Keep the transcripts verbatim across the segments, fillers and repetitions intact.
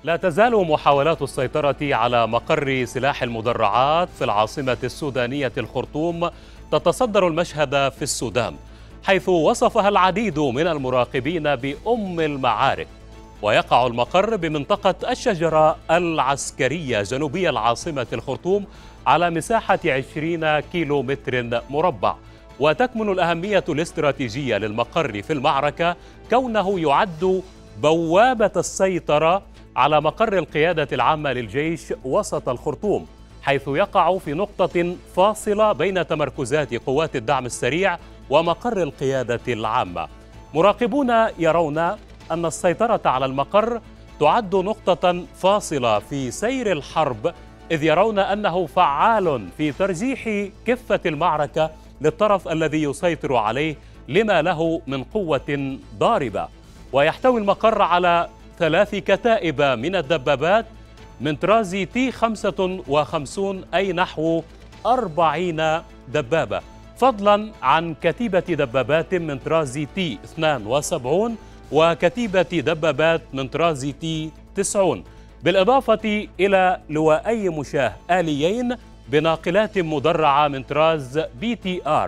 لا تزال محاولات السيطرة على مقر سلاح المدرعات في العاصمة السودانية الخرطوم تتصدر المشهد في السودان، حيث وصفها العديد من المراقبين بأم المعارك. ويقع المقر بمنطقة الشجرة العسكرية جنوبي العاصمة الخرطوم على مساحة عشرين كيلو متر مربع. وتكمن الأهمية الاستراتيجية للمقر في المعركة كونه يعد بوابة السيطرة على مقر القيادة العامة للجيش وسط الخرطوم، حيث يقع في نقطة فاصلة بين تمركزات قوات الدعم السريع ومقر القيادة العامة. مراقبون يرون أن السيطرة على المقر تعد نقطة فاصلة في سير الحرب، إذ يرون أنه فعال في ترجيح كفة المعركة للطرف الذي يسيطر عليه لما له من قوة ضاربة. ويحتوي المقر على ثلاث كتائب من الدبابات من طراز تي خمسة وخمسين، أي نحو أربعين دبابة، فضلا عن كتيبة دبابات من طراز تي اثنين وسبعين وكتيبة دبابات من طراز تي تسعين، بالإضافة إلى لواءي مشاة آليين بناقلات مدرعة من طراز بي تي آر،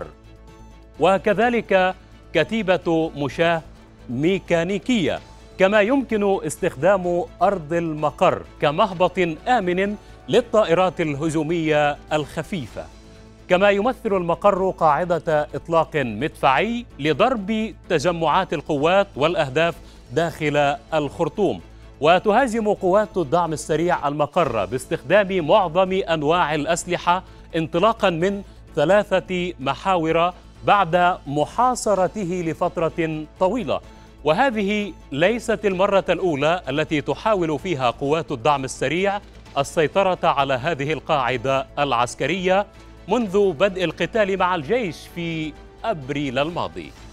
وكذلك كتيبة مشاة ميكانيكية. كما يمكن استخدام أرض المقر كمهبط آمن للطائرات الهجومية الخفيفة. كما يمثل المقر قاعدة إطلاق مدفعي لضرب تجمعات القوات والأهداف داخل الخرطوم. وتهاجم قوات الدعم السريع المقر باستخدام معظم أنواع الأسلحة انطلاقا من ثلاثة محاور بعد محاصرته لفترة طويلة. وهذه ليست المرة الأولى التي تحاول فيها قوات الدعم السريع السيطرة على هذه القاعدة العسكرية منذ بدء القتال مع الجيش في أبريل الماضي.